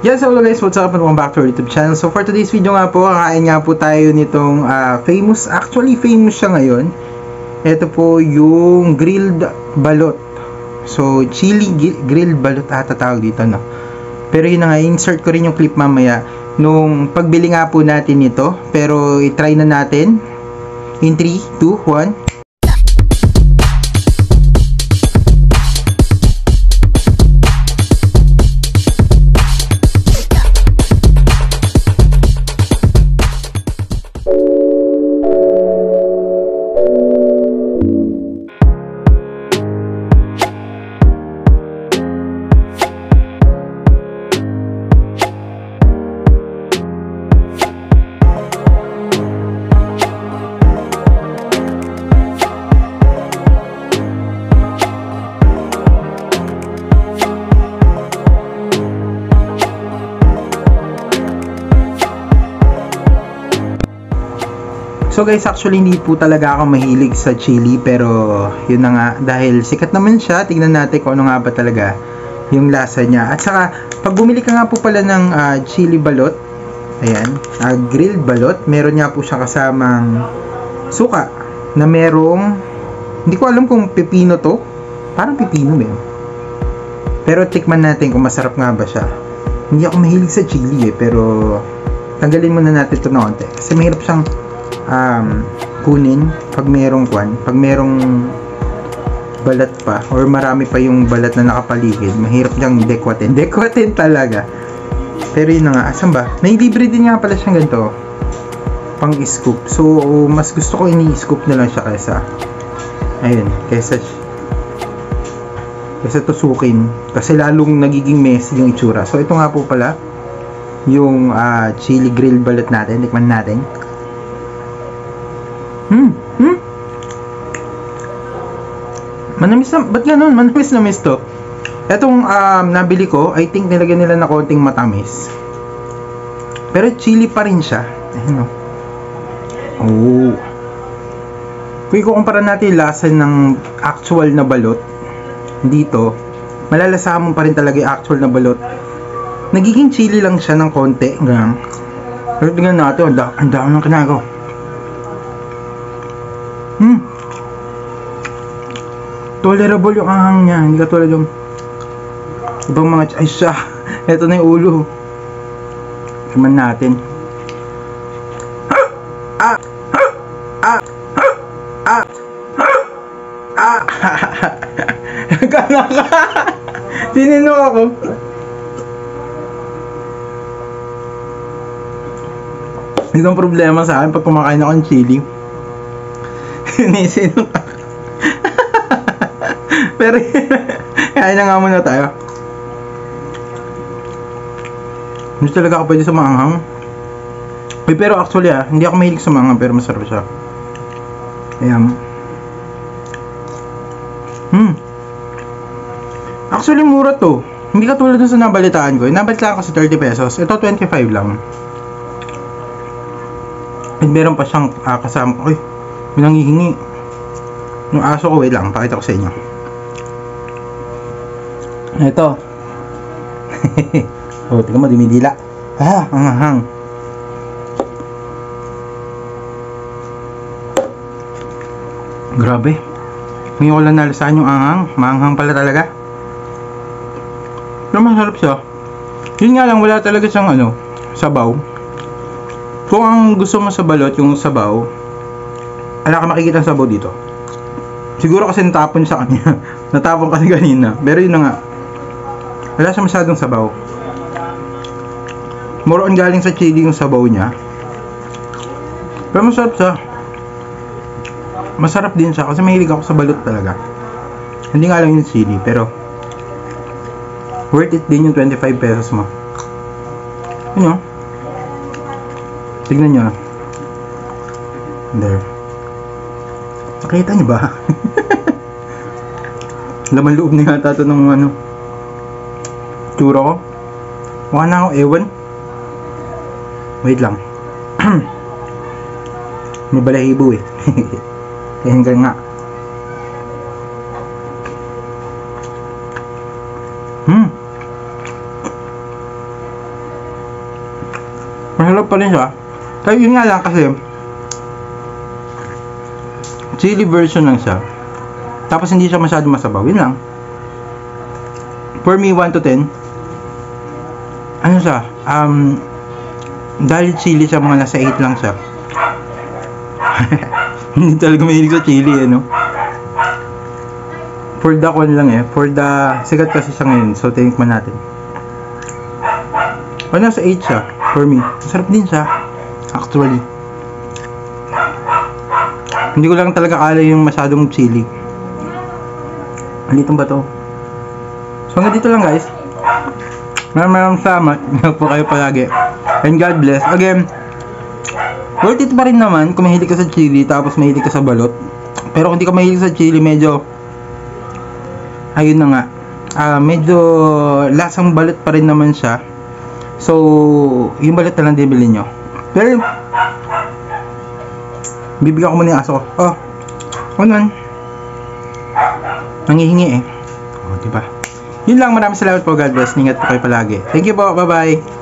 Yes, hello guys, what's up and welcome back to our YouTube channel. So for today's video nga po, kakain nga po tayo nitong famous siya ngayon. Ito po yung grilled balot. So chili grilled balot ata tawag dito, no? Pero yun na nga, insert ko rin yung clip mamaya nung pagbili nga po natin nito. Pero i-try na natin in 3, 2, 1. So guys, actually hindi po talaga ako mahilig sa chili, pero yun na nga, dahil sikat naman siya, tignan natin kung ano nga ba talaga yung lasa niya. At saka, pag bumili ka nga po pala ng chili balot, ayan, grilled balot, meron nga po siya kasamang suka, na merong, hindi ko alam kung pipino to, parang pipino ba yun? Pero tikman natin kung masarap nga ba siya. Hindi ako mahilig sa chili pero tanggalin muna natin ito na konti, kasi mahirap siyang kunin pag merong balat pa or marami pa yung balat na nakapaligid. Mahirap niyang dekwatin talaga. Pero yun na nga, asan ba? May libre din nga pala siyang ganito pang scoop, so mas gusto ko ini-scoop na lang siya kaysa tusukin, kasi lalong nagiging messy yung itsura. So ito nga po pala yung chili grilled balot natin. Tikman natin. Manamis na, ba't ganun? Manamis to. Etong nabili ko, I think nilagyan nila na konting matamis, pero chili pa rin siya. Ayun, oh. Kung ikukumpara natin yung lasa ng actual na balot dito, malalasahan mo pa rin talaga yung actual na balot. Nagiging chili lang siya ng konti, ganun. Pero tingnan natin, ang dami ng kinago. Tolerable yung anghang niya, hindi katulad yung ibang mga ay siya. Ito na yung ulo. Tignan natin. Nagkana ka. Tinino ako. Ito ang problema sa akin pag kumakain ako ng chili. Nisino ka. Pero kaya na nga muna tayo. Hindi talaga ako pwede sa maanghang. Pero actually hindi ako mahilig sa maanghang, pero masarap siya. Ayan. Actually mura to. Hindi katulad dun sa nabalitaan ko. Nabalitaan ko sa 30 pesos. Ito 25 lang. And meron pa siyang kasama. Uy, may nanghihingi. Yung aso ko, wait lang, pakita ko sa inyo. Ito. Oh, tingnan mo, dumidila. Ang hang. Grabe. Ngayon ko lang nalasahan yung anghang. Maanghang pala talaga. Pero masarap siya. Yun nga lang, wala talaga siyang sabaw. Kung ang gusto mo sa balot, yung sabaw, wala ka makikita ng sabaw dito. Siguro kasi natapon sa kanya. Natapon kasi kanina. Pero yun na nga, wala siya masyadong sabaw. More on galing sa chili yung sabaw niya. Pero masarap siya. Masarap din siya kasi mahilig ako sa balot talaga. Hindi nga lang yung chili, pero worth it din yung 25 pesos mo. Ano? Tignan nyo. There. Nakita nyo ba? Laman loob na yata ito ng tsura ko. Mukha na ako ewan. Wait lang. May balahibo eh. Kaya nga. Masarap pa rin siya. Kaya yun nga lang kasi chili version lang siya. Tapos hindi siya masyado masabaw. Yun lang. For me, 1 to 10. Ano siya? Dahil chili siya, mga nasa 8 lang siya. Hindi talaga mahilig sa chili, ano? For the one lang eh. For the sigat kasi siya ngayon. So, tinikman natin. O, nasa 8 siya. For me. Masarap din siya. Actually. Hindi ko lang talaga kala yung masyadong chili. Andito ba to? So, hanggang dito lang guys. Maraming salamat. Ingat po kayo palagi. And God bless. Again, worth it pa rin naman kung mahilig ka sa chili tapos mahilig ka sa balot. Pero kung hindi ka mahilig sa chili, medyo ayun na nga. Medyo lasang balot pa rin naman siya. So, yung balot na lang din bilhin nyo. Pero, bibigyan ko muna yung aso ko. Oh, ano? Nangihingi eh. Oh, diba? Yun lang, maraming salamat po. God bless. Ingat po kayo palagi. Thank you po. Bye-bye.